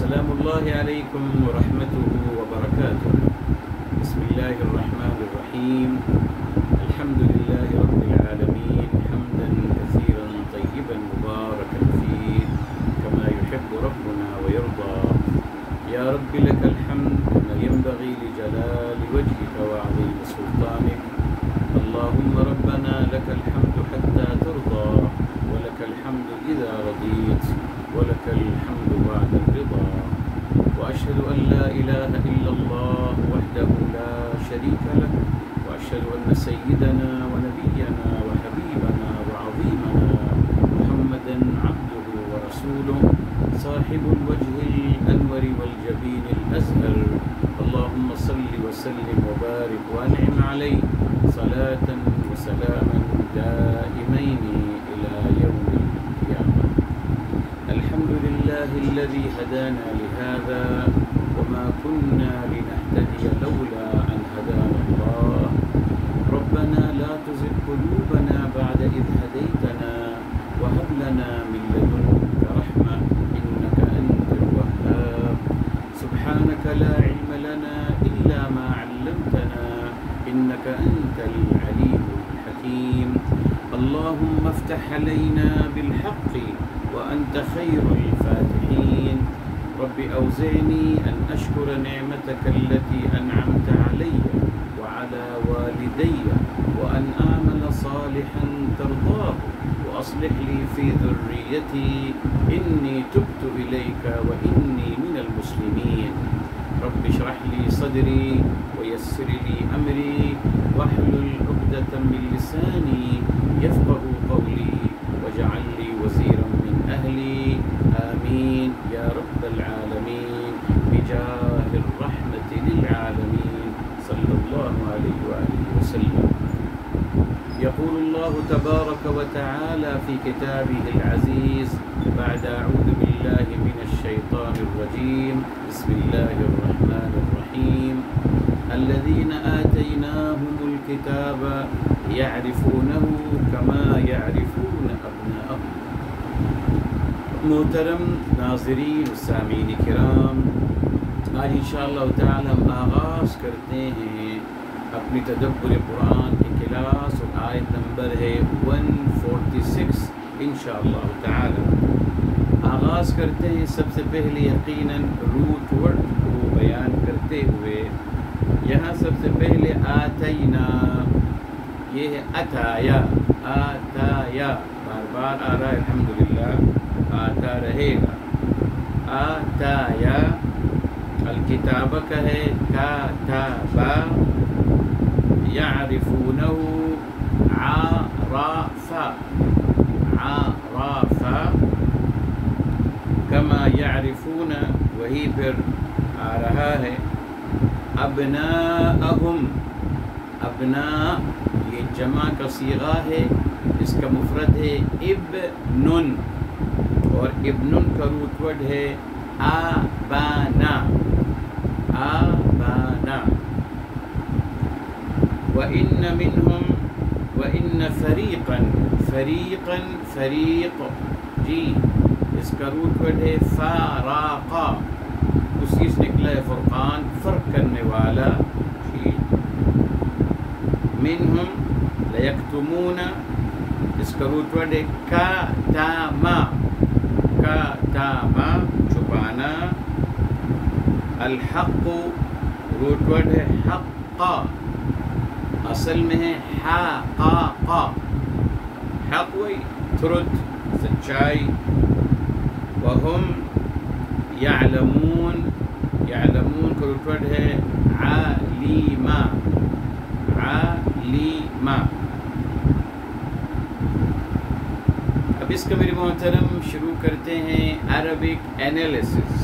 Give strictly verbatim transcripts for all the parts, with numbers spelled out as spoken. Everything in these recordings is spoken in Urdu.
سلام الله عليكم ورحمته وبركاته. بسم الله الرحمن الرحيم. الحمد لله رب العالمين حمدا كثيرا طيبا مباركا فيه كما يحب ربنا ويرضى. يا رب لك الحمد كما ينبغي لجلال وجهك وعظيم سلطانك. اللهم ربنا لك الحمد حتى ترضى، ولك الحمد إذا رضيت، ولك الحمد بعد الرضا. وأشهد أن لا إله إلا الله وحده لا شريك له، وأشهد أن سيدنا ونبينا وحبيبنا وعظيمنا محمدا عبده ورسوله صاحب الوجه الأنور والجبين الأزهر. اللهم صل وسلم وبارك وأنعم عليه صلاة وسلاما دائمين إلى يوم القيامة. الحمد لله الذي هدانا لهذا وما كنا لنهتدي لولا أن هدانا الله. ربنا لا تزغ قلوبنا بعد إذ هديتنا وهب لنا من لدنك رحمة إنك أنت الوهاب. سبحانك لا علم لنا إلا ما علمتنا إنك أنت العليم الحكيم. اللهم افتح علينا بالحق وأنت خير الفاتحين. رب أوزعني أن أشكر نعمتك التي أنعمت علي وعلى والدي وأن أعمل صالحا ترضاه وأصلح لي في ذريتي إني تبت إليك وإني من المسلمين. رب اشرح لي صدري ويسر لي أمري واحلل عقدة من لساني يفقه قولي واجعل لي وزيرا من أهلي. آمين يا رب العالمين بجاه الرحمة للعالمين صلى الله عليه وآله وسلم. يقول الله تبارك وتعالى في كتابه العزيز بعد أعوذ بالله من الشيطان الرجيم بسم الله الرحمن الرحيم. الذين آتيناهم الكتاب يعرفونه كما يعرفون أبناءهم. محترم ناظرین و سامعین کرام، آج انشاءاللہ تعالی ہم آغاز کرتے ہیں اپنی تدبر قرآن کی کلاس اور آیت نمبر ہے ایک سو چھیالیس انشاءاللہ تعالی. آغاز کرتے ہیں سب سے پہلے یقیناً روٹ ورڈ کو بیان کرتے ہوئے. یہاں سب سے پہلے آتینا، یہ ہے اتایا، آتایا بار بار آ رہا ہے، الحمدللہ آتا رہے گا. آتایا الکتاب کا ہے کاتبا، یعرفونہ عرفا عرفا کما یعرفون، وہی پھر آ رہا ہے ابناءہم. ابناء یہ جمع کا صیغہ ہے، اس کا مفرد ہے ابنن، اور ابنن کا روٹ ورڈ ہے آبانا آبانا. وَإِنَّ مِنْهُمْ وَإِنَّ فَرِيقًا فَرِيقًا فَرِيق جی اس کا روٹ ورڈ ہے فَارَاقًا، اسی سے نکلا ہے فرقان، فرق کرنے والا. منہم لیکتمون، اس کا روٹ ورڈ ہے کاتما کاتما چھپانا. الحق روٹ ورڈ ہے حقا، اصل میں ہے حقاقا، حق وہی ٹروتھ سچائی. وہم یعلمون، یعلمون کا روٹ ورڈ ہے علیما علیما. اب اس کا میرے محترم شروع کرتے ہیں عربک انالیسس.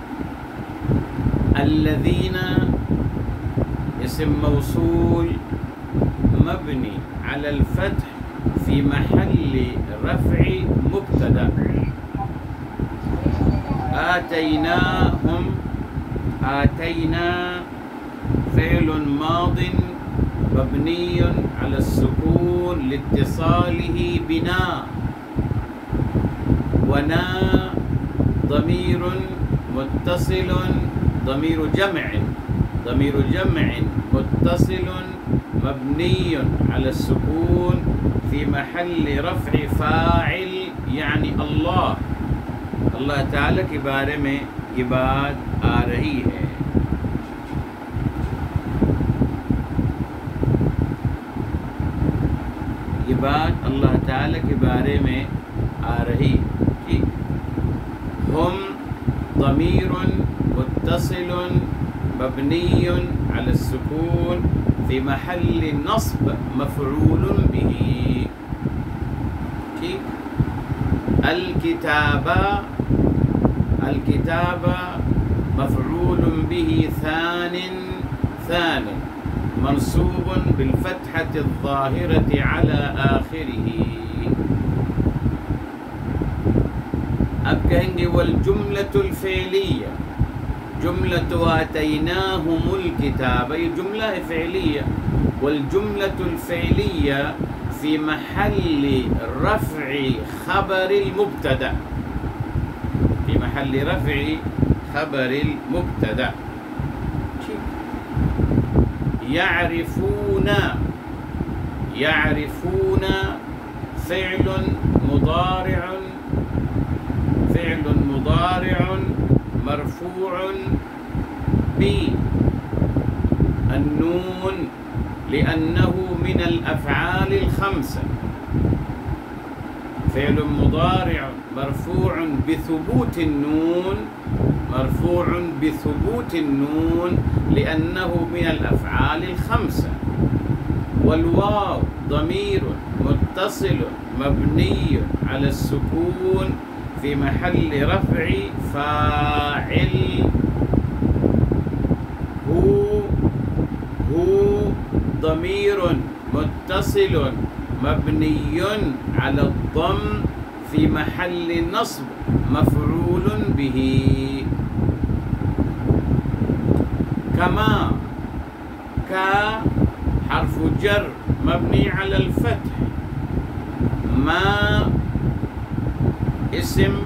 الذین اسم موصول مبنی علی الفتح فی محل رفع مبتدا. آتیناہم، آتینا فعل ماض مبنی علی السکون لاتصالہ بنا. ونا ضمیر متصل ضمير جمع ضمير جمع متصل مبني على السكون في محل رفع فاعل یعنی اللہ اللہ تعالیٰ کے بارے میں یہ بات آ رہی ہے. یہ بات اللہ تعالیٰ کے بارے میں آ رہی ہے. ہم ضمیر متصل مبنی على السکون فی محل نصب مفعول به. ٹھیک. الکتاب الکتاب مفعول به ثان ثان منصوب بالفتحة الظاهرة على آخره. اب کہیں گے والجملة الفعلیہ جملة آتیناہم الکتاب یہ جملہ فعلیہ. والجملة الفعلیہ في محل رفع خبر المبتدأ في محل رفع خبر المبتدأ. يعرفون يعرفون فعل مضارع فعل مضارع مرفوع بالنون لأنه من الأفعال الخمسة. فعل مضارع مرفوع بثبوت النون مرفوع بثبوت النون لأنه من الأفعال الخمسة. والواو ضمير متصل مبني على السكون في محل رفع فاعل. هو هو ضمير متصل مبني على الضم في محل نصب مفعول به. كما كا حرف جر مبني على الفتح. ما اسم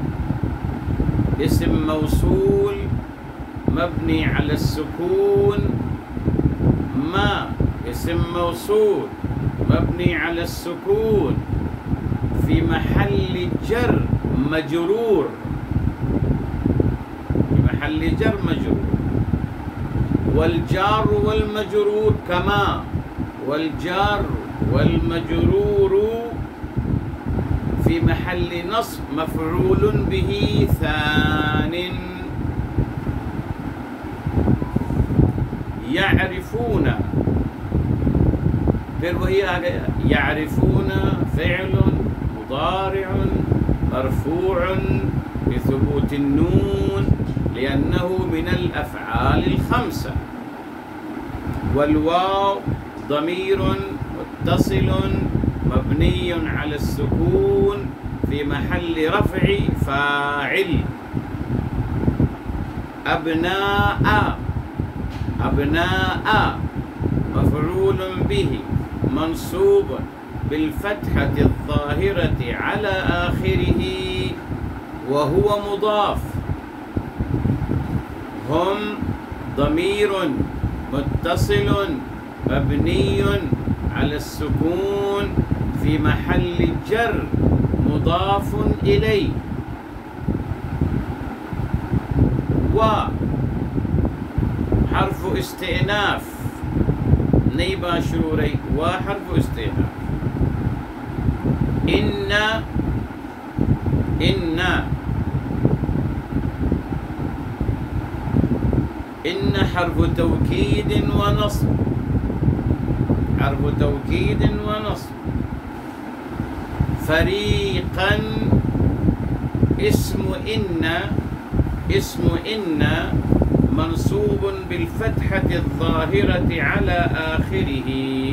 اسم موصول مبني على السكون. ما اسم موصول مبني على السكون في محل جر مجرور في محل جر مجرور. والجار والمجرور كما والجار والمجرور في محل نصب مفعول به ثان. يعرفون پھر وہی آ گیا يعرفون فعل مضارع مرفوع بثبوت النون لأنه من الأفعال الخمسة. والواو ضمير متصل مبني على السكون في محل رفع فاعل. أبناء أبناء مفعول به منصوب بالفتحة الظاهرة على آخره وهو مضاف. هم ضمير متصل مبني على السكون في محل جر مضاف إليه. و حرف استئناف نئی بات شروع رہی. و حرف استئناف. ان ان ان حرف توكيد ونصب حرف توكيد ونصب. فريقا اسم ان اسم ان منصوب بالفتحة الظاهرة على آخره.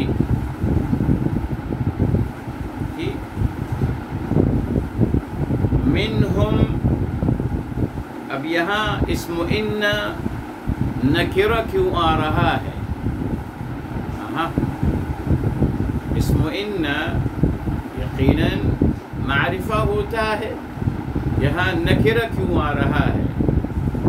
منهم اب یہاں اسم ان نکرہ کیوں آ رہا ہے؟ ہاں اسم ان یقیناً معرفہ ہوتا ہے. یہاں نکرہ کیوں آ رہا ہے؟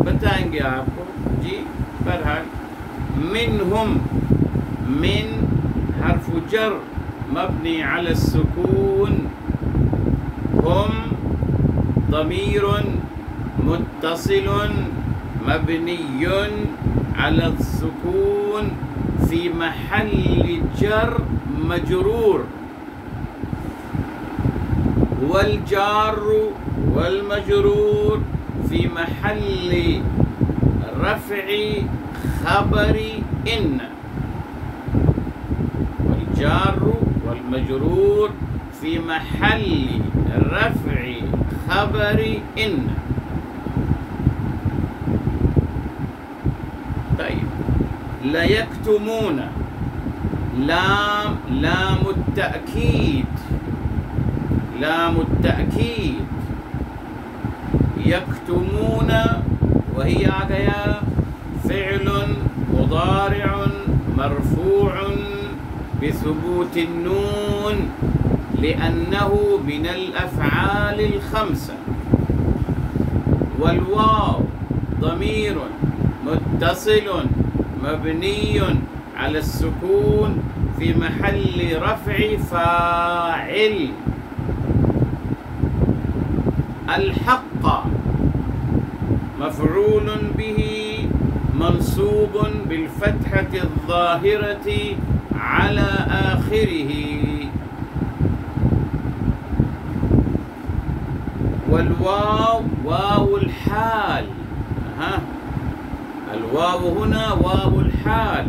گے آپ کو جی. بہرحال منہم، من حرف جر مبنی علی السکون، ہم ضمیر متصل مبنی علی السکون فی محل جر مجرور، والجار والمجرور فی محل رفع خبر ان، والجار والمجرور فی محل رفع خبر ان. طيب ليكتمون، لام لام التأكيد، لام التأكيد، يكتمون وهي آ گیا فعل مضارع مرفوع بثبوت النون لأنه من الأفعال الخمسة، والواو ضمير متصل مبني على السكون في محل رفع فاعل. الحق مفعول به منصوب بالفتحة الظاهرة على آخره، والواو واو الحال، ها الواو هنا واو الحال،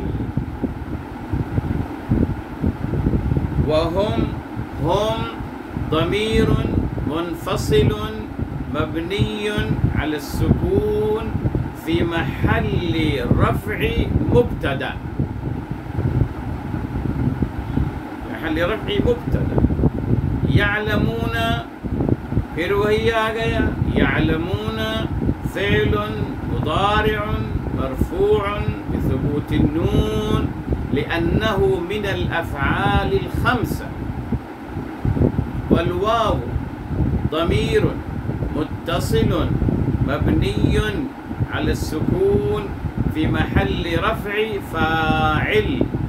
وهم هم ضمير منفصل مبني على السكون في محل رفع مبتدأ، محل رفع مبتدأ. يعلمون پھر وہی آ گیا يعلمون فعل مضارع مرفوع بثبوت النون لأنه من الأفعال الخمسة، والواو ضمير متصل مبني على السكون في محل رفع فاعل.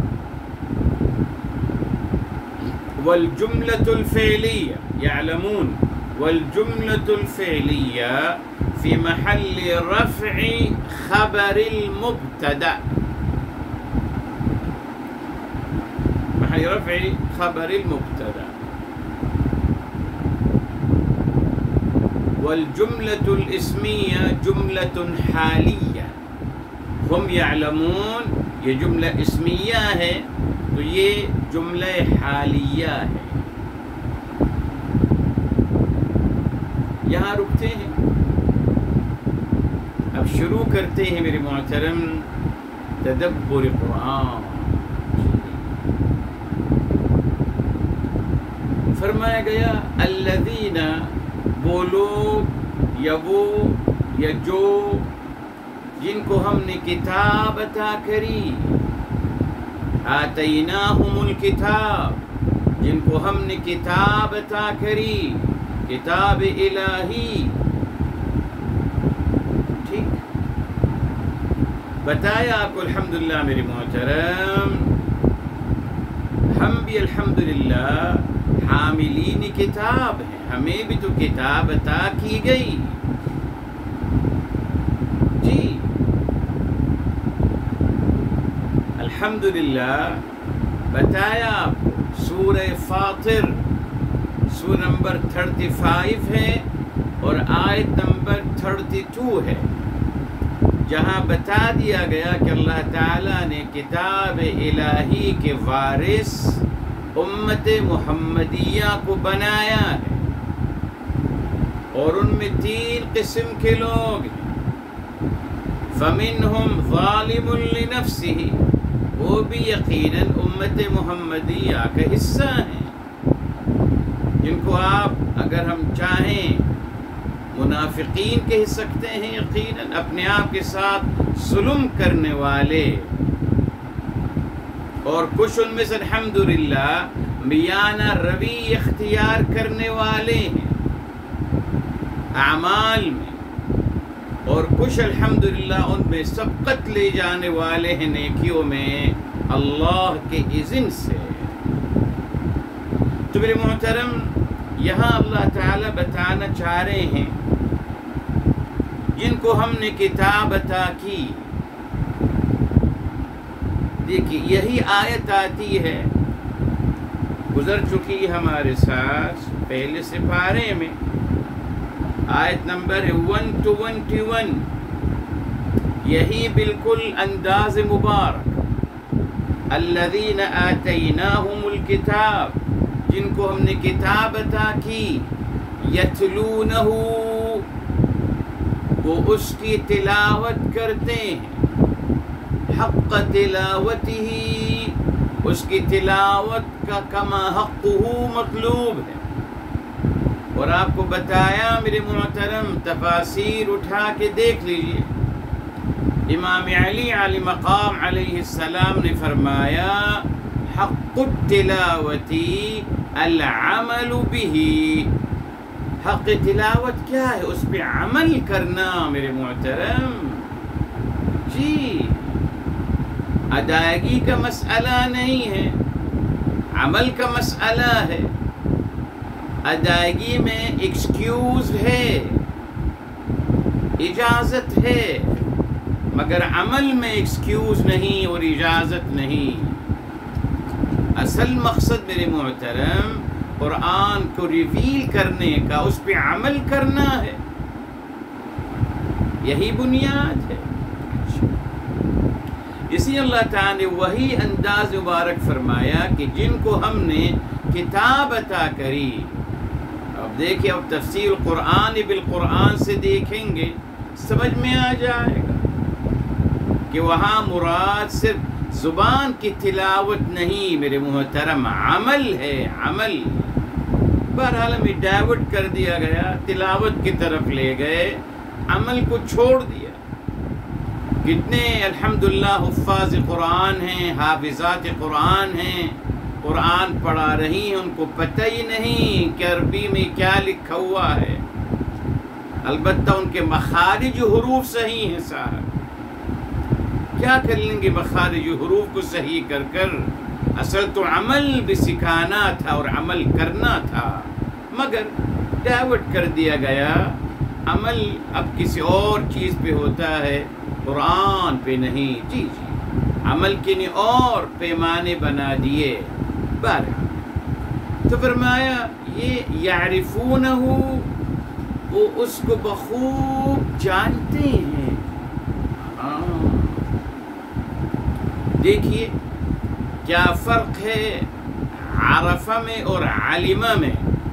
والجملة الفعلية يعلمون، والجملة الفعلية في محل رفع خبر المبتدأ، محل رفع خبر المبتدأ. والجملة الاسمية جملة حالية، هم يعلمون یہ جملہ اسمیہ ہے تو یہ جملہ حالیہ ہے. یہاں رکتے ہیں، اب شروع کرتے ہیں میرے محترم تدبر قرآن. فرمایا گیا الذین، وہ لوگ یا وہ یا جو جن کو ہم نے کتاب عطا کری، آتیناہم الکتاب، جن کو ہم نے کتاب عطا کری، کتاب الہی. ٹھیک بتایا آپ کو الحمدللہ میرے محترم، ہم بھی الحمدللہ حاملین کتاب ہیں، ہمیں بھی تو کتاب عطا کی گئی. جی الحمدللہ بتایا آپ کو سورہ فاطر سورہ نمبر تھرٹی فائیو ہے اور آیت نمبر تھرٹی ٹو ہے، جہاں بتا دیا گیا کہ اللہ تعالیٰ نے کتاب الہی کے وارث امت محمدیہ کو بنایا ہے، اور ان میں تین قسم کے لوگ ہیں. فَمِنْهُمْ ظَالِمٌ لِنَفْسِهِ، وہ بھی یقیناً امت محمدیہ کا حصہ ہیں، جن کو آپ اگر ہم چاہیں منافقین کہہ سکتے ہیں، یقیناً اپنے آپ کے ساتھ ظلم کرنے والے، اور کچھ ان میں سے الحمدللہ میانہ روی اختیار کرنے والے ہیں اعمال میں. اور کچھ الحمدللہ ان میں سبقت لے جانے والے ہیں نیکیوں میں اللہ کے اذن سے۔ تو میرے محترم، یہاں اللہ تعالیٰ بتانا چاہ رہے ہیں جن کو ہم نے کتاب عطا کی۔ دیکھیے یہی آیت آتی ہے، گزر چکی ہمارے ساتھ پہلے سے پارے میں، آیت نمبر ایک سو اکیس، یہی بالکل انداز مبارک، الذین آتیناہم الکتاب، جن کو ہم نے کتاب عطا کی، یتلونہ، وہ اس کی تلاوت کرتے ہیں، حق تلاوتہ، اس کی تلاوت کا کما حقہ مطلوب ہے۔ اور آپ کو بتایا میرے محترم، تفاسیر اٹھا کے دیکھ لیجئے، امام علی علیہ مقام علیہ السلام نے فرمایا حق التلاوت العمل به، حق تلاوت کیا ہے؟ اس پہ عمل کرنا میرے محترم۔ جی، ادائیگی کا مسئلہ نہیں ہے، عمل کا مسئلہ ہے۔ ادائیگی میں ایکسکیوز ہے، اجازت ہے، مگر عمل میں ایکسکیوز نہیں اور اجازت نہیں۔ اصل مقصد میرے محترم قرآن کو ریویل کرنے کا، اس پہ عمل کرنا ہے، یہی بنیاد ہے۔ اسی اللہ تعالیٰ نے وہی انداز مبارک فرمایا کہ جن کو ہم نے کتاب عطا کری۔ اب دیکھیں، اب تفسیر قرآن بالقرآن سے دیکھیں گے، سمجھ میں آ جائے گا کہ وہاں مراد صرف زبان کی تلاوت نہیں میرے محترم، عمل ہے، عمل۔ بہرحال ہمیں ڈائیورٹ کر دیا گیا، تلاوت کی طرف لے گئے، عمل کو چھوڑ دیا۔ کتنے الحمدللہ حفاظ قرآن ہیں، حافظات قرآن ہیں، قرآن پڑھا رہی ہیں، ان کو پتہ ہی نہیں کہ عربی میں کیا لکھا ہوا ہے۔ البتہ ان کے مخارج حروف صحیح ہیں صاحب، کیا کر لیں گے مخارج حروف کو صحیح کر کر؟ اصل تو عمل بھی سکھانا تھا اور عمل کرنا تھا، مگر ڈائیورٹ کر دیا گیا۔ عمل اب کسی اور چیز پہ ہوتا ہے، قرآن پہ نہیں۔ جی جی، عمل کے لیے اور پیمانے بنا دیے۔ بہرحال تو فرمایا یہ یعرفونہ، وہ اس کو بخوب جانتے ہیں۔ دیکھیے کیا فرق ہے عرفہ میں اور علمہ میں۔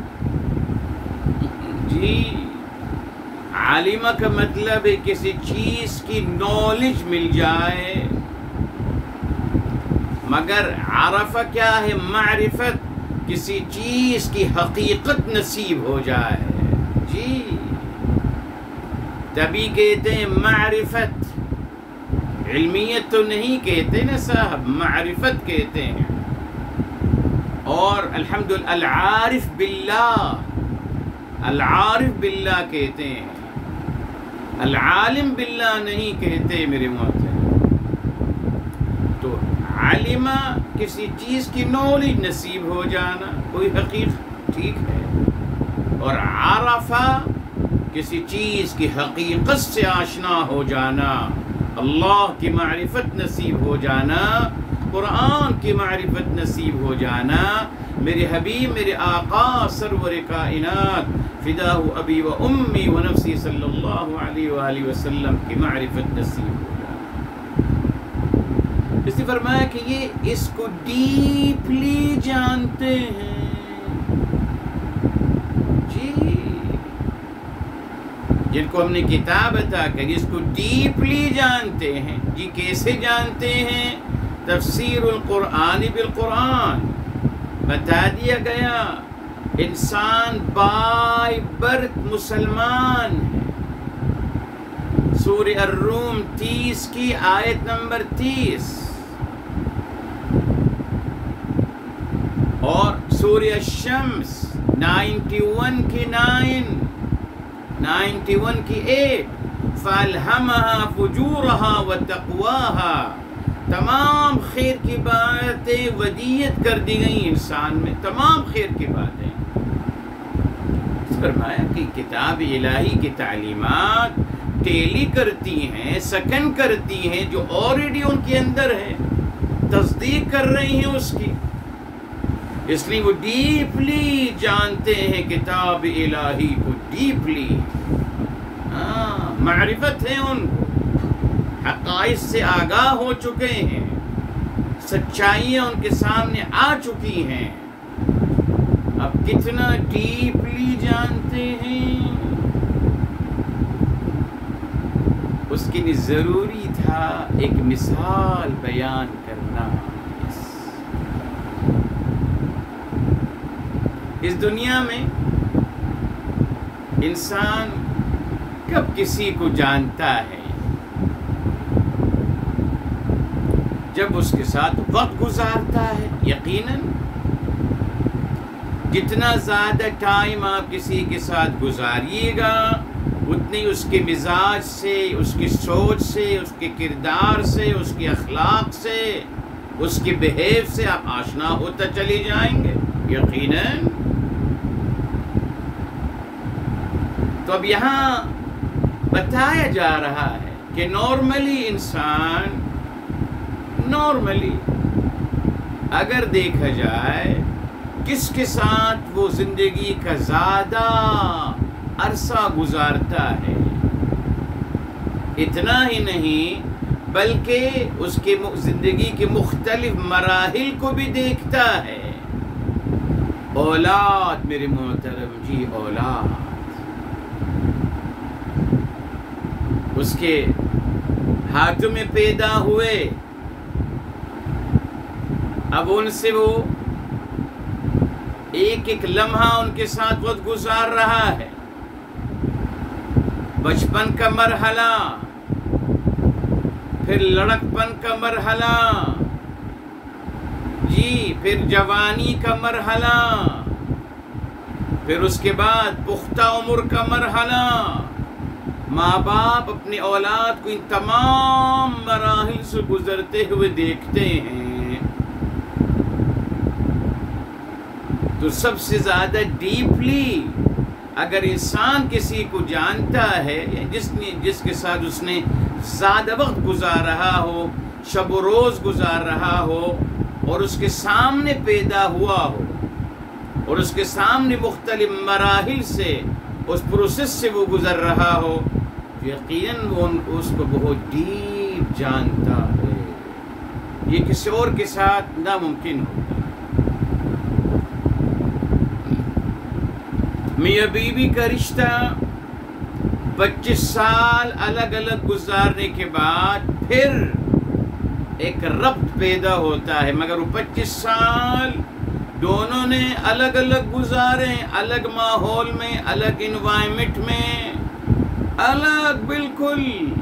جی، علمہ کا مطلب ہے کسی چیز کی نالج مل جائے، مگر عرفہ کیا ہے؟ معرفت، کسی چیز کی حقیقت نصیب ہو جائے۔ جی، تبھی کہتے ہیں معرفت، علمیت تو نہیں کہتے نا صاحب، معرفت کہتے ہیں۔ اور الحمدللہ العارف باللہ، العارف باللہ کہتے ہیں، العالم باللہ نہیں کہتے میرے محترم۔ تو علمہ کسی چیز کی نالج نصیب ہو جانا، کوئی حقیقت، ٹھیک ہے، اور عرفہ کسی چیز کی حقیقت سے آشنا ہو جانا، اللہ کی معرفت نصیب ہو جانا، قرآن کی معرفت نصیب ہو جانا، میرے حبیب میرے آقا سرور کائنات فداہ ابی و امی و نفسی صلی اللہ علیہ وآلہ وسلم کی معرفت نصیب ہو جانا۔ اس نے فرمایا کہ یہ اس کو ڈیپلی جانتے ہیں۔ جن کو ہم نے کتاب عطا کری، اس کو ڈیپلی جانتے ہیں۔ جی کیسے جانتے ہیں؟ تفسیر القرآن بالقرآن بتا دیا گیا۔ انسان بائی برتھ مسلمان ہے۔ سورہ الروم تیس کی آیت نمبر تیس اور سورہ الشمس نائنٹی ون کی نائن، نائنٹی ون کی ایٹ، فَأَلْهَمَهَا فُجُورَهَا وَتَقْوَاهَا، تمام خیر کی باتیں ودیت کر دی گئی انسان میں، تمام خیر کی باتیں۔ فرمایا کہ کتاب الہی کی تعلیمات ٹیلی کرتی ہیں، سکن کرتی ہیں جو آلریڈی ان کے اندر ہے، تصدیق کر رہی ہیں اس کی، اس لیے وہ ڈیپلی جانتے ہیں کتاب الہی کو، ڈیپلی ہاں معرفت ہے ان کو، حقائق سے آگاہ ہو چکے ہیں، سچائیاں ان کے سامنے آ چکی ہیں، اب کتنا ڈیپلی جانتے ہیں، اس کے لیے ضروری تھا ایک مثال بیان کرنا۔ اس دنیا میں انسان کب کسی کو جانتا ہے؟ جب اس کے ساتھ وقت گزارتا ہے۔ یقیناً جتنا زیادہ ٹائم آپ کسی کے ساتھ گزاریے گا اتنی اس کے مزاج سے، اس کی سوچ سے، اس کے کردار سے، اس کے اخلاق سے، اس کے بیہیو سے آپ آشنا ہوتا چلے جائیں گے یقیناً۔ تو اب یہاں بتایا جا رہا ہے کہ نارملی انسان نارملی اگر دیکھا جائے کس کے ساتھ وہ زندگی کا زیادہ عرصہ گزارتا ہے، اتنا ہی نہیں بلکہ اس کے زندگی کے مختلف مراحل کو بھی دیکھتا ہے۔ اولاد میرے محترم جی، اولاد اس کے ہاتھوں میں پیدا ہوئے، اب ان سے وہ ایک ایک لمحہ ان کے ساتھ وقت گزار رہا ہے۔ بچپن کا مرحلہ، پھر لڑکپن کا مرحلہ، جی پھر جوانی کا مرحلہ، پھر اس کے بعد پختہ عمر کا مرحلہ۔ ماں باپ اپنی اولاد کو ان تمام مراحل سے گزرتے ہوئے دیکھتے ہیں، تو سب سے زیادہ ڈیپلی اگر انسان کسی کو جانتا ہے، جس نے جس کے ساتھ اس نے زیادہ وقت گزار رہا ہو، شب و روز گزار رہا ہو، اور اس کے سامنے پیدا ہوا ہو، اور اس کے سامنے مختلف مراحل سے اس پروسیس سے وہ گزر رہا ہو، یقیناً وہ اس کو بہت ڈیپ جانتا ہے۔ یہ کسی اور کے ساتھ ناممکن ہوتا ہے۔ میاں بیوی کا رشتہ پچیس سال الگ الگ گزارنے کے بعد پھر ایک ربط پیدا ہوتا ہے، مگر وہ پچیس سال دونوں نے الگ الگ گزارے، الگ ماحول میں، الگ انوائرمنٹ میں، الگ بالکل،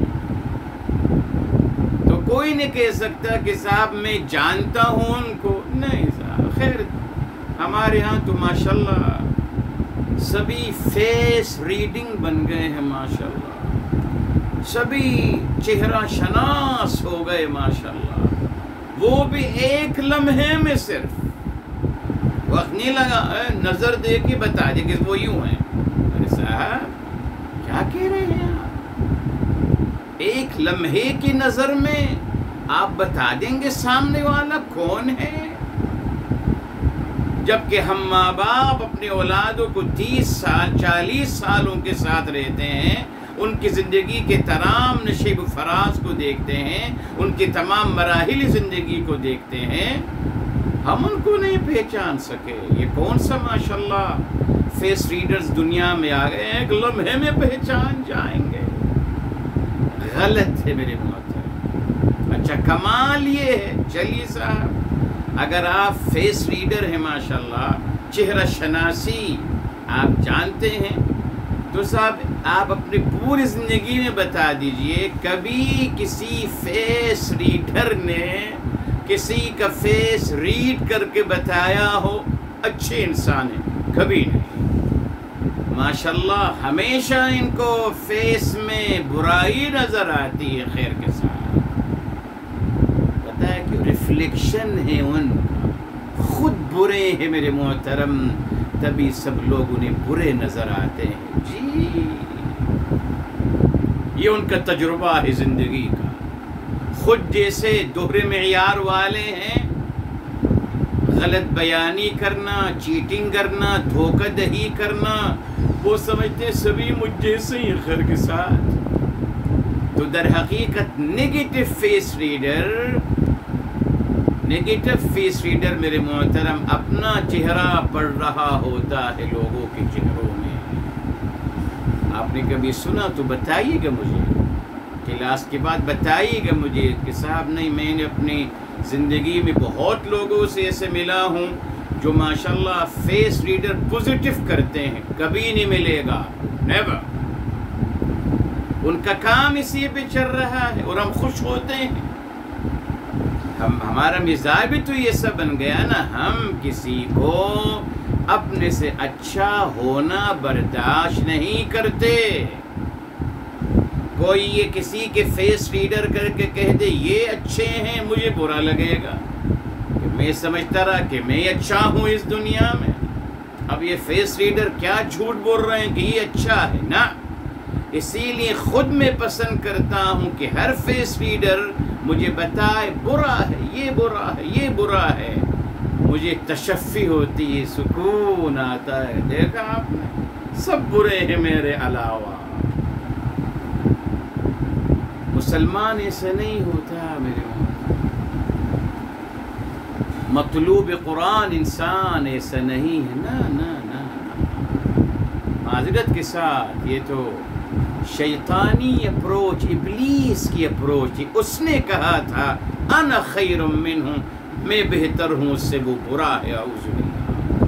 تو کوئی نہیں کہہ سکتا کہ صاحب میں جانتا ہوں ان کو، نہیں صاحب۔ خیر ہمارے ہاں تو ماشاءاللہ سبھی فیس ریڈنگ بن گئے ہیں ماشاءاللہ، سبھی چہرہ شناس ہو گئے ماشاءاللہ، وہ بھی ایک لمحے میں، صرف وقت نہیں لگا، نظر دے کے بتا دے کہ وہ یوں ہیں۔ ارے صاحب کیا کہہ رہے ہیں آپ؟ ایک لمحے کی نظر میں آپ بتا دیں گے سامنے والا کون ہے؟ جبکہ ہم ماں باپ اپنے اولادوں کو تیس سال چالیس سالوں کے ساتھ رہتے ہیں، ان کی زندگی کے تمام نشیب و فراز کو دیکھتے ہیں، ان کے تمام مراحل زندگی کو دیکھتے ہیں، ہم ان کو نہیں پہچان سکے۔ یہ کون سا ماشاءاللہ فیس ریڈرز دنیا میں آ گئے ہیں، ایک لمحے میں پہچان جائیں گے۔ غلط ہے میرے محترم۔ اچھا کمال یہ ہے، چلیے صاحب اگر آپ فیس ریڈر ہیں ماشاءاللہ، چہرہ شناسی آپ جانتے ہیں، تو صاحب آپ اپنی پوری زندگی میں بتا دیجئے کبھی کسی فیس ریڈر نے کسی کا فیس ریڈ کر کے بتایا ہو اچھے انسان ہیں؟ کبھی نہیں۔ ماشاءاللہ ہمیشہ ان کو فیس میں برائی نظر آتی ہے خیر کے ساتھ. پتہ ہے کہ ریفلیکشن ہے ان کا، خود برے ہیں میرے محترم، تبھی سب لوگ انہیں برے نظر آتے ہیں. جی یہ ان کا تجربہ ہے زندگی کا. خود جیسے دوہرے معیار والے ہیں، غلط بیانی کرنا، چیٹنگ کرنا، دھوکہ دہی کرنا، وہ سمجھتے ہیں سبھی مجھ جیسے ہی خیر کے ساتھ. تو در حقیقت negative face reader negative face reader میرے محترم اپنا چہرہ پڑھ رہا ہوتا ہے لوگوں کے چہروں میں. آپ نے کبھی سنا تو بتائیے گا مجھے، کلاس کے بعد بتائیے گا مجھے کہ صاحب نہیں میں نے اپنی زندگی میں بہت لوگوں سے ایسے ملا ہوں جو ماشاءاللہ فیس ریڈر پوزیٹیو کرتے ہیں. کبھی نہیں ملے گا، نیور. ان کا کام اسی پہ چل رہا ہے اور ہم خوش ہوتے ہیں. ہم ہمارا مزاج بھی تو یہ سب بن گیا نا، ہم کسی کو اپنے سے اچھا ہونا برداشت نہیں کرتے. کوئی یہ کسی کے فیس ریڈر کر کے کہہ دے یہ اچھے ہیں، مجھے برا لگے گا کہ میں سمجھتا رہا کہ میں اچھا ہوں اس دنیا میں. اب یہ فیس ریڈر کیا جھوٹ بول رہے ہیں کہ یہ اچھا ہے نا. اسی لیے خود میں پسند کرتا ہوں کہ ہر فیس ریڈر مجھے بتائے برا ہے، یہ برا ہے، یہ برا ہے. مجھے تشفی ہوتی ہے، سکون آتا ہے. دیکھا آپ نے، سب برے ہیں میرے علاوہ. مسلمان ایسا نہیں ہوتا میرے مطلوب قرآن انسان ایسا نہیں ہے. نا نا نا معذرت کے ساتھ یہ تو شیطانی اپروچ، ابلیس کی اپروچ ہے. اس نے کہا تھا انا خیر منہ، میں بہتر ہوں اس سے، وہ برا ہے. اعوذ باللہ.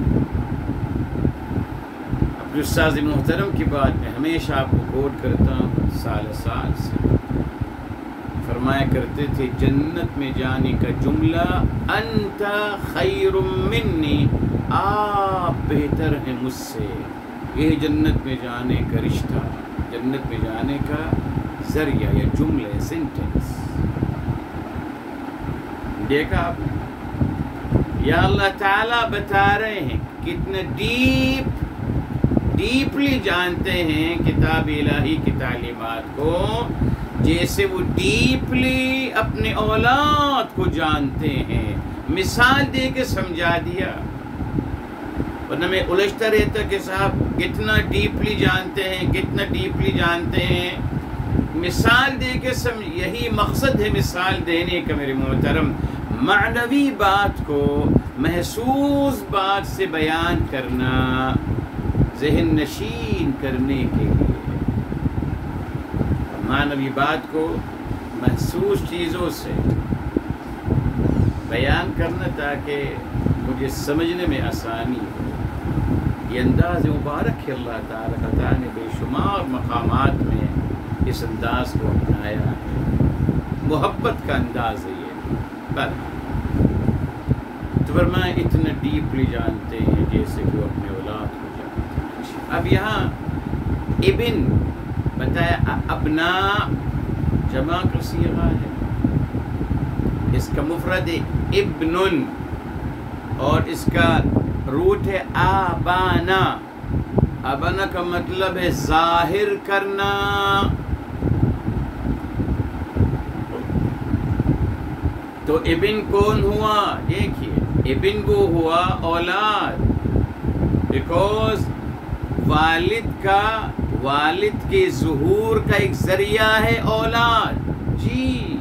اپنے استاذ محترم کی بات میں ہمیشہ آپ کو کوٹ کرتا ہوں سال سال سے. فرمایا کرتے تھے جنت میں جانے کا جملہ انت خیر منی، آپ بہتر ہیں مجھ سے. یہ جنت میں جانے کا رشتہ، جنت میں جانے کا ذریعہ یا جملہ، سینٹنس. دیکھا آپ نے، یا اللہ تعالیٰ بتا رہے ہیں کتنا ڈیپ ڈیپلی جانتے ہیں کتاب الہی کی تعلیمات کو، جیسے وہ ڈیپلی اپنے اولاد کو جانتے ہیں. مثال دے کے سمجھا دیا، ورنہ میں الجھتا رہتا کہ صاحب کتنا ڈیپلی جانتے ہیں، کتنا ڈیپلی جانتے ہیں. مثال دے کے سمجھ، یہی مقصد ہے مثال دینے کا میرے محترم. معنوی بات کو محسوس بات سے بیان کرنا، ذہن نشین کرنے کے لیے. معنوی بات کو محسوس چیزوں سے بیان کرنا تاکہ مجھے سمجھنے میں آسانی ہو. یہ انداز مبارک ہے، اللہ تعالیٰ تعالیٰ نے بے شمار مقامات میں اس انداز کو اپنایا ہے. محبت کا انداز ہے یہ. پر تو فرمایا اتنا ڈیپلی جانتے ہیں جیسے کہ وہ اپنے اولاد کو جانتے ہیں. اب یہاں ابن بتایا، ابنا جمع کا صیغہ ہے، اس کا مفرد ہے ابن، اور اس کا روٹ ہے آبانا. آبانا کا مطلب ہے ظاہر کرنا. تو ابن کون ہوا؟ دیکھیے ابن کو ہوا اولاد، بیکوز والد کا والد کے ظہور کا ایک ذریعہ ہے اولاد. جی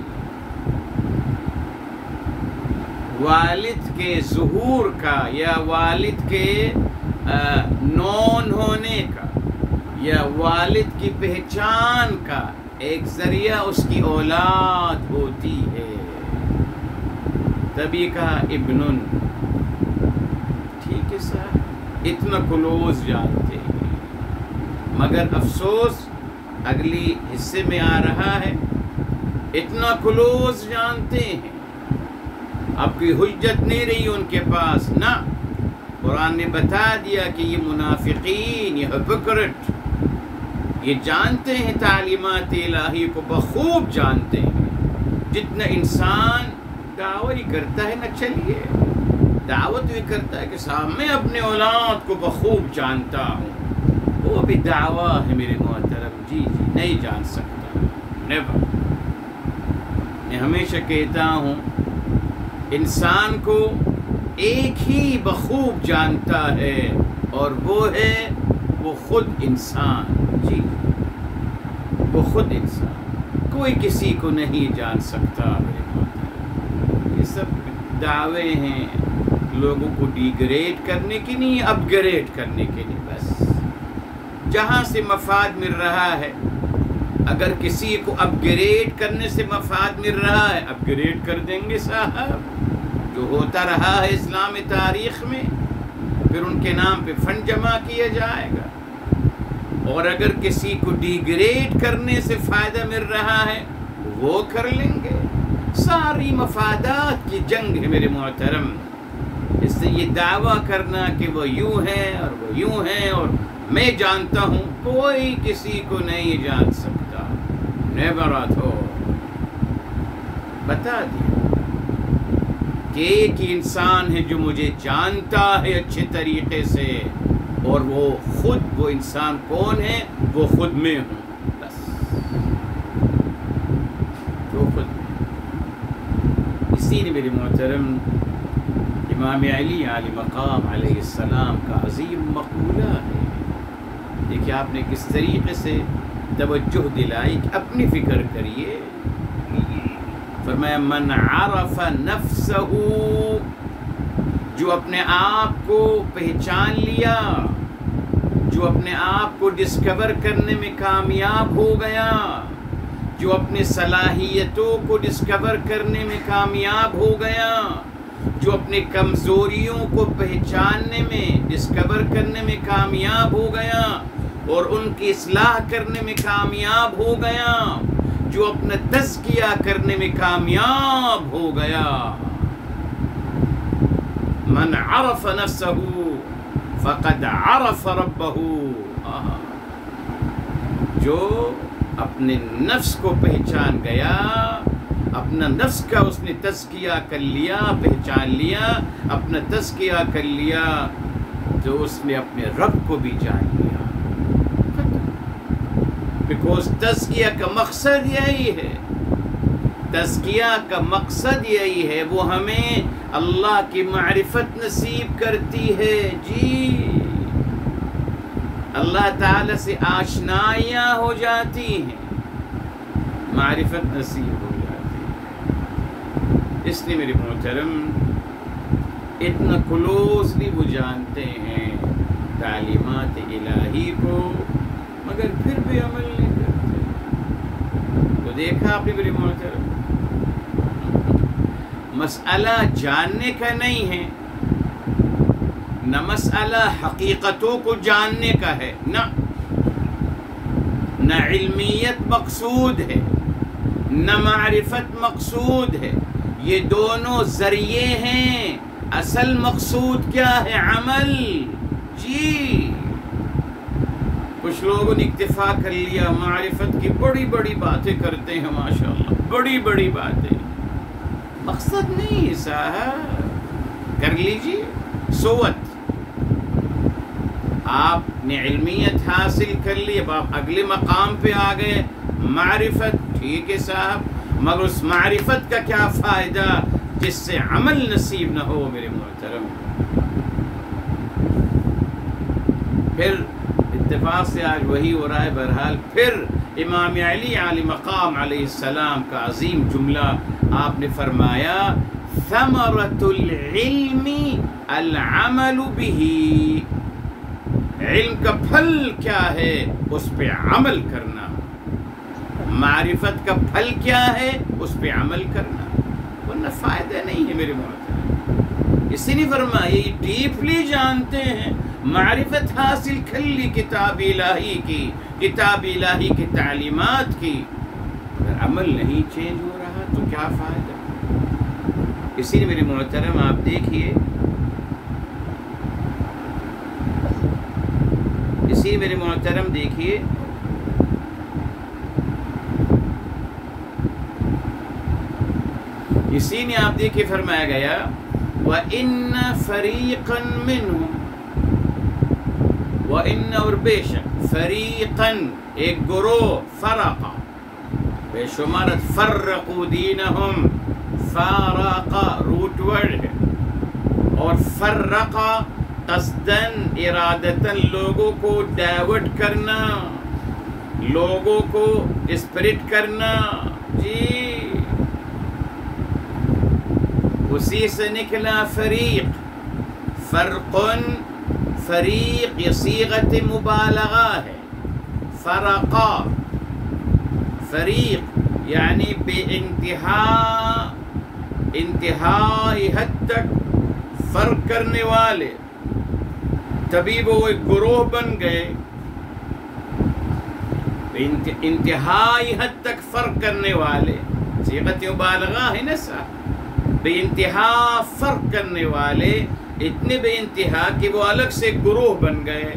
والد کے ظہور کا یا والد کے نون ہونے کا یا والد کی پہچان کا ایک ذریعہ اس کی اولاد ہوتی ہے. تبھی کہا ابن. ٹھیک ہے سر، اتنا کلوز جانتے ہیں. مگر افسوس اگلی حصے میں آ رہا ہے، اتنا کلوز جانتے ہیں، اب کوئی حجت نہیں رہی ان کے پاس. نہ قرآن نے بتا دیا کہ یہ منافقین، یہ ہپوکریٹ، یہ جانتے ہیں تعلیمات الہی کو بخوب جانتے ہیں۔ جتنا انسان دعوی کرتا ہے نا، چلیے دعوت بھی کرتا ہے کہ صاحب میں اپنے اولاد کو بخوب جانتا ہوں، وہ بھی دعویٰ ہے میرے محترم، جی جی نہیں جان سکتا، نیور۔ میں ہمیشہ کہتا ہوں انسان کو ایک ہی بخوب جانتا ہے، اور وہ ہے وہ خود انسان، جی وہ خود انسان، کوئی کسی کو نہیں جان سکتا میرے محترم۔ یہ سب دعوے ہیں لوگوں کو ڈیگریڈ کرنے کی نہیں، اپ گریڈ کرنے کے لیے، بس جہاں سے مفاد مل رہا ہے، اگر کسی کو اپ گریڈ کرنے سے مفاد مل رہا ہے اپ گریڈ کر دیں گے صاحب، جو ہوتا رہا ہے اسلامی تاریخ میں، پھر ان کے نام پہ فنڈ جمع کیا جائے گا۔ اور اگر کسی کو ڈیگریڈ کرنے سے فائدہ مل رہا ہے وہ کر لیں گے، ساری مفادات کی جنگ ہے میرے محترم۔ اس سے یہ دعویٰ کرنا کہ وہ یوں ہے اور وہ یوں ہے اور میں جانتا ہوں، کوئی کسی کو نہیں جان سکتا، نیور ایٹ آل۔ بتا دیا کہ ایک ہی انسان ہے جو مجھے جانتا ہے اچھے طریقے سے، اور وہ خود، وہ انسان کون ہے؟ وہ خود میں ہوں، بس وہ خود میں۔ اسی لیے میرے محترم امام علی علی مقام علیہ السلام کا عظیم مقولہ ہے، دیکھیے آپ نے کس طریقے سے توجہ دلائی کہ اپنی فکر کریے۔ فرمایا من عرف نفسہ، جو اپنے آپ کو پہچان لیا، جو اپنے آپ کو ڈسکور کرنے میں کامیاب ہو گیا، جو اپنے صلاحیتوں کو ڈسکور کرنے میں کامیاب ہو گیا، جو اپنے کمزوریوں کو پہچاننے میں، ڈسکور کرنے میں کامیاب ہو گیا اور ان کی اصلاح کرنے میں کامیاب ہو گیا، جو اپنا تزکیہ کرنے میں کامیاب ہو گیا۔ من عرف نفسہ فقد عرف ربہ، جو اپنے نفس کو پہچان گیا، اپنا نفس کا اس نے تزکیہ کر لیا، پہچان لیا، اپنا تزکیہ کر لیا، تو اس نے اپنے رب کو بھی جان لیا۔ بیکوز تزکیہ کا مقصد یہی ہے، تزکیہ کا مقصد یہی ہے، وہ ہمیں اللہ کی معرفت نصیب کرتی ہے، جی اللہ تعالی سے آشنائیاں ہو جاتی ہیں، معرفت نصیب ہو جاتی ہے۔ اس لیے میرے محترم اتنا کلوزلی وہ جانتے ہیں تعلیمات الہی کو، مگر پھر بھی عمل نہیں کرتے۔ تو دیکھا آپ نے میرے محترم، مسئلہ جاننے کا نہیں ہے، نہ مسئلہ حقیقتوں کو جاننے کا ہے، نہ نہ علمیت مقصود ہے، نہ معرفت مقصود ہے، یہ دونوں ذریعے ہیں، اصل مقصود کیا ہے؟ عمل، جی کچھ لوگوں نے اکتفا کر لیا، معرفت کی بڑی بڑی باتیں کرتے ہیں، ماشاءاللہ بڑی بڑی باتیں، مقصد نہیں ہے صاحب، کر لیجیے سوت، آپ نے علمیت حاصل کر لی، اب آپ اگلے مقام پہ آ گئے، معرفت، ٹھیک ہے صاحب، مگر اس معرفت کا کیا فائدہ جس سے عمل نصیب نہ ہو میرے محترم۔ پھر اتفاق سے آج وہی ہو رہا ہے، بہرحال پھر امام علی علی مقام علیہ السلام کا عظیم جملہ آپ نے فرمایا، ثمرۃ العلم العمل به، علم کا پھل کیا ہے؟ اس پہ عمل کرنا۔ معرفت کا پھل کیا ہے؟ اس پہ عمل کرنا، ورنہ فائدہ نہیں ہے میرے محترم۔ اسی نے فرمایا یہ ڈیپلی جانتے ہیں، معرفت حاصل کر لی کتاب الہی کی، کتاب الہی کی تعلیمات کی، اگر عمل نہیں چینج ہو رہا تو کیا فائدہ؟ اسی لیے میرے محترم آپ دیکھیے اسی میرے محترم دیکھیے اسی نے آپ دیکھیے فرمایا گیا وَإِنَّ فَرِيقًا مِّنْهُمْ وَإِنَّ اور بے شک فَرِيقًا ایک گروہ فرقا بے شمارت فرقوا دینہم فارقا روٹ ورڈ ہے اور فرقا قصدن ارادتاً لوگوں کو ڈائیورٹ کرنا لوگوں کو ڈسپرٹ کرنا جی اسی سے نکلا فریق فرقن فریق یہ صیغت مبالغہ ہے فرقا فریق یعنی بے انتہا انتہائی حد تک فرق کرنے والے تبھی وہ ایک گروہ بن گئے انتہائی حد تک فرق کرنے والے صیغت مبالغہ ہے نا صاحب بے انتہا فرق کرنے والے اتنے بے انتہا کہ وہ الگ سے گروہ بن گئے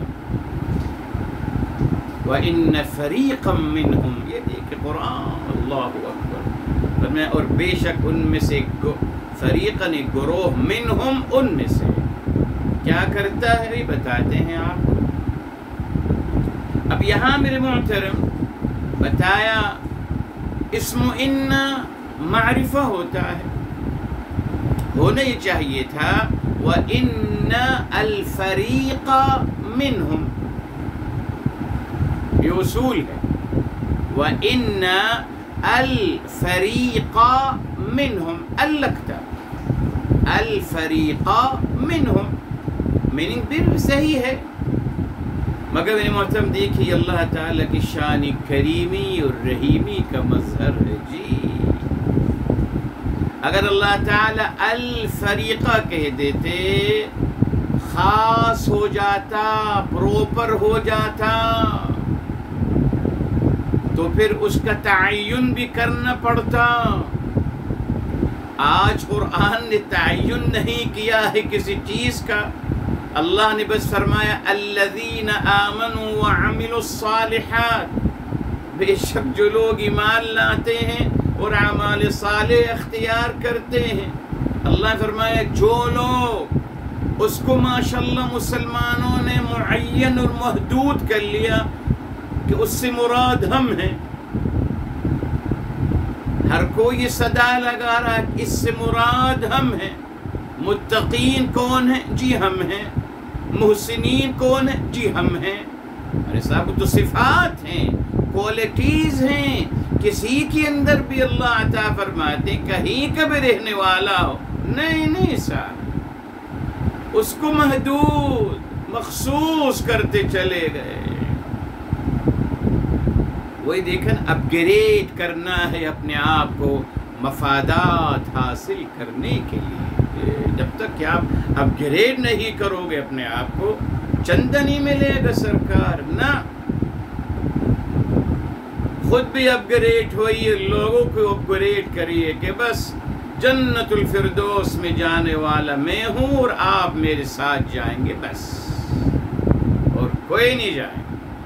وَإِنَّ فَرِيقًا مِّنْهُمْ یہ دیکھیں قرآن اللہ اکبر اور بے شک ان میں سے فریقاً ایک گروہ منہم ان میں سے کیا کرتا ہے بھی بتاتے ہیں آپ اب یہاں میرے محترم بتایا اسم ان معرفہ ہوتا ہے ہونا یہ چاہیے تھا وَإِنَّ الْفَرِيقَ مِنْهُمْ یہ اصول ہے وَإِنَّ الْفَرِيقَ مِنْهُمْ الْلَكْتَ الْفَرِيقَ مِنْهُمْ میننگ بھی صحیح ہے مگر میرے محترم دیکھیے اللہ تعالیٰ کی شان کریمی اور رحیمی کا مظہر ہے جی اگر اللہ تعالیٰ الفریقہ کہہ دیتے خاص ہو جاتا پروپر ہو جاتا تو پھر اس کا تعین بھی کرنا پڑتا آج قرآن نے تعین نہیں کیا ہے کسی چیز کا اللہ نے بس فرمایا الذین آمنوا وعملوا الصالحات بے شک جو لوگ ایمان لاتے ہیں اور اعمال صالح اختیار کرتے ہیں اللہ فرمایا جو لوگ اس کو ماشاءاللہ مسلمانوں نے معین اور محدود کر لیا کہ اس سے مراد ہم ہیں ہر کوئی یہ صدا لگا رہا ہے کہ اس سے مراد ہم ہیں متقین کون ہیں جی ہم ہیں محسنین کون ہیں جی ہم ہیں ارے صاحب تو صفات ہیں کوالٹیز ہیں کسی کے اندر بھی اللہ عطا فرماتے کہیں کا بھی رہنے والا ہو نہیں نہیں صاحب اس کو محدود مخصوص کرتے چلے گئے وہی دیکھیں اپ گریڈ کرنا ہے اپنے آپ کو مفادات حاصل کرنے کے لیے جب تک کہ آپ اپ گریڈ نہیں کرو گے اپنے آپ کو چندہ نہیں ملے گا سرکار نہ خود بھی اپ گریڈ ہوئیے لوگوں کو اپ گریڈ کریے کہ بس جنت الفردوس میں جانے والا میں ہوں اور آپ میرے ساتھ جائیں گے بس اور کوئی نہیں جائے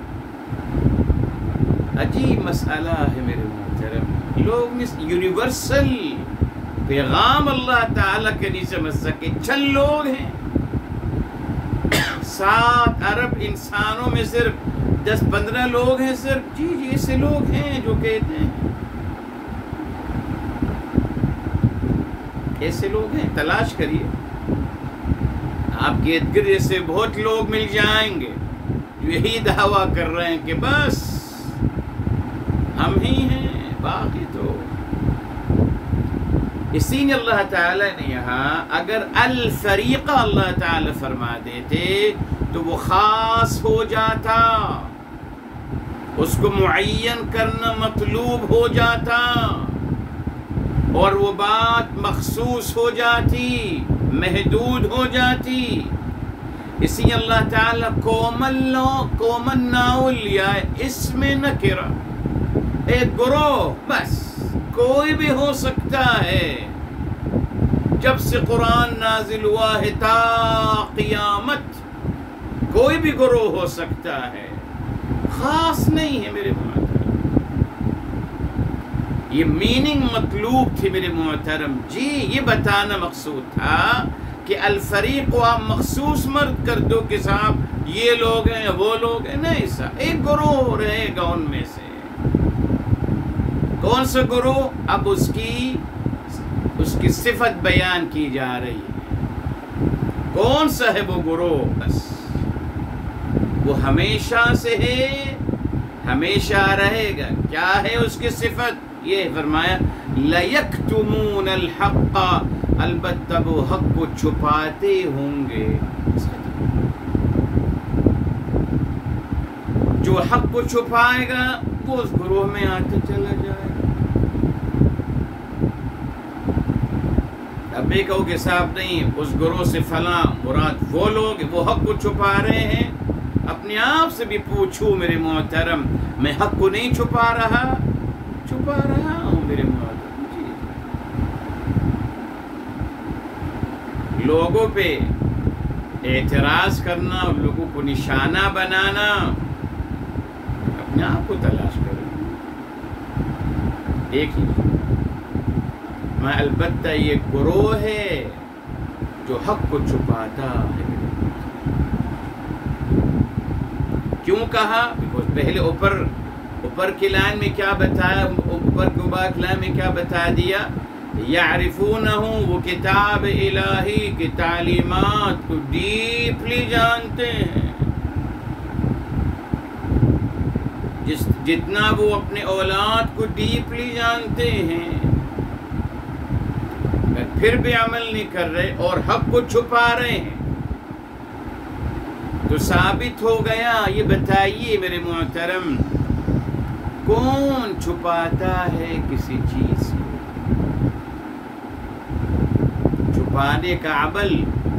عجیب مسئلہ ہے میرے محترم لوگ یونیورسل پیغام اللہ تعالیٰ کے نہیں سمجھ سکے چند لوگ ہیں سات ارب انسانوں میں صرف دس پندرہ لوگ ہیں صرف جی جی ایسے لوگ ہیں جو کہتے ہیں ایسے لوگ ہیں تلاش کریے آپ کے ارد گرد ایسے بہت لوگ مل جائیں گے یہی دعویٰ کر رہے ہیں کہ بس ہم ہی ہیں باقی تو اسی نے اللہ تعالیٰ نے یہاں اگر الفریقہ اللہ تعالیٰ فرما دیتے تو وہ خاص ہو جاتا اس کو معین کرنا مطلوب ہو جاتا اور وہ بات مخصوص ہو جاتی محدود ہو جاتی اسی اللہ تعالیٰ کومل نو کومن ناول لیا ہے اس میں نکرہ ایک گروہ بس کوئی بھی ہو سکتا ہے جب سے قرآن نازل ہوا ہے تا قیامت کوئی بھی گروہ ہو سکتا ہے، خاص نہیں ہے میرے محترم۔ یہ میننگ مطلوب تھی میرے محترم، جی یہ بتانا مقصود تھا کہ الفریق کو آپ مخصوص مرد کر دو کہ صاحب یہ لوگ ہیں وہ لوگ ہیں، نہیں سا ایک گروہ رہے گا ان میں سے۔ کون سا گروہ؟ اب اس کی اس کی صفت بیان کی جا رہی ہے، کون سا ہے وہ گروہ؟ بس وہ ہمیشہ سے ہے، ہمیشہ رہے گا۔ کیا ہے اس کی صفت؟ یہ فرمایا لَيَكْتُمُونَ الْحَقَّ، البتہ وہ حق کو چھپاتے ہوں گے۔ جو حق کو چھپائے گا وہ اس گروہ میں آتے چلا جائے گا۔ اب یہ کہو کہ صاحب نہیں اس گروہ سے فلاں مراد وہ لوگ وہ حق کو چھپا رہے ہیں، اپنے آپ سے بھی پوچھو میرے محترم، میں حق کو نہیں چھپا رہا؟ چھپا رہا ہوں میرے محترم جی۔ لوگوں پہ اعتراض کرنا اور لوگوں کو نشانہ بنانا، اپنے آپ کو تلاش کرو۔ ایک ہی میں البتہ یہ گروہ ہے جو حق کو چھپاتا ہے۔ کیوں کہا؟ بیکاز پہلے اوپر اوپر کی لائن میں کیا بتایا، اوپر کے بعد لائن میں کیا بتا دیا؟ یعرفونہ، وہ کتاب الہی کی تعلیمات کو ڈیپلی جانتے ہیں، جس جتنا وہ اپنے اولاد کو ڈیپلی جانتے ہیں، پھر بھی عمل نہیں کر رہے اور حق کو چھپا رہے ہیں، تو ثابت ہو گیا۔ یہ بتائیے میرے محترم، کون چھپاتا ہے کسی چیز کو؟ چھپانے کا عمل